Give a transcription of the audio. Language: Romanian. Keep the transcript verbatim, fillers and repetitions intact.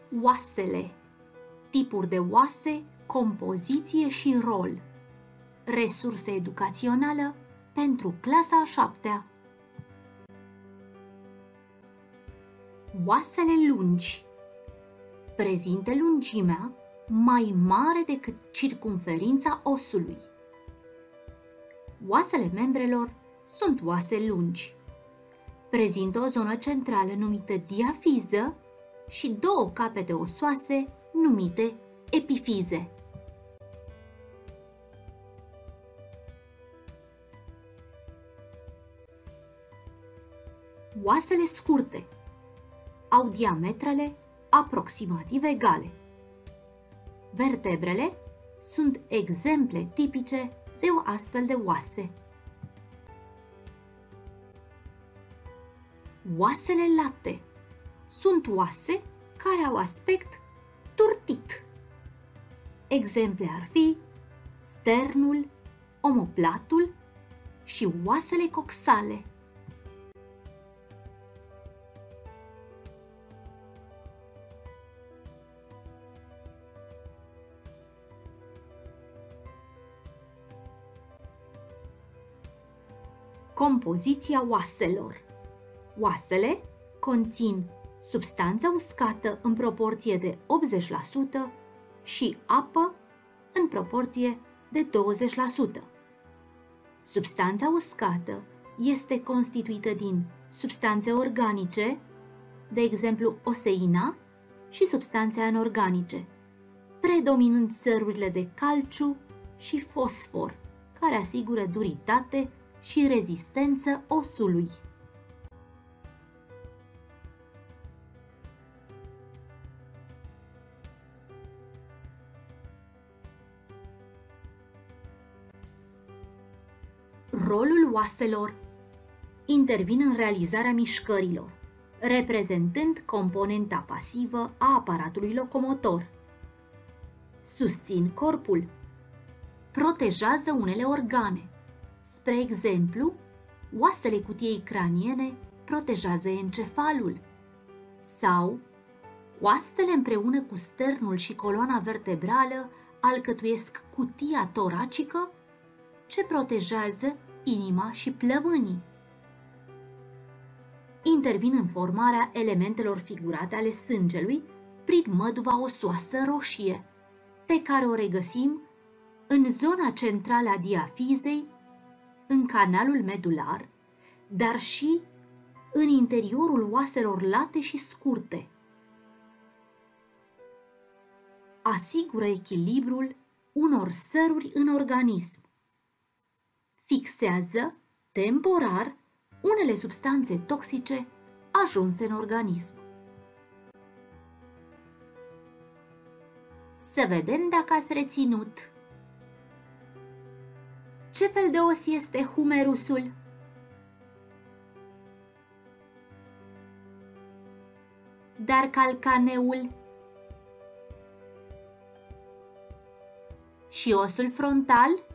Oasele. Tipuri de oase, compoziție și rol. Resursă educațională pentru clasa a șaptea. Oasele lungi. Prezintă lungimea mai mare decât circumferința osului. Oasele membrelor sunt oase lungi. Prezintă o zonă centrală numită diafiză și două capete osoase numite epifize. Oasele scurte au diametrele aproximativ egale. Vertebrele sunt exemple tipice de o astfel de oase. Oasele late sunt oase care au aspect turtit. Exemple ar fi sternul, omoplatul și oasele coxale. Compoziția oaselor. Oasele conțin substanță uscată în proporție de optzeci la sută și apă în proporție de douăzeci la sută. Substanța uscată este constituită din substanțe organice, de exemplu oseina, și substanțe anorganice, predominând sărurile de calciu și fosfor, care asigură duritate și rezistență osului. Rolul oaselor intervine în realizarea mișcărilor, reprezentând componenta pasivă a aparatului locomotor. Susțin corpul, protejează unele organe. Spre exemplu, oasele cutiei craniene protejează encefalul sau coastele împreună cu sternul și coloana vertebrală alcătuiesc cutia toracică ce protejează inima și plămânii. Intervin în formarea elementelor figurate ale sângelui prin măduva osoasă roșie, pe care o regăsim în zona centrală a diafizei, în canalul medular, dar și în interiorul oaselor late și scurte. Asigură echilibrul unor săruri în organism. Fixează temporar unele substanțe toxice ajunse în organism. Să vedem dacă ați reținut. Ce fel de os este humerusul? Dar calcaneul? Și osul frontal?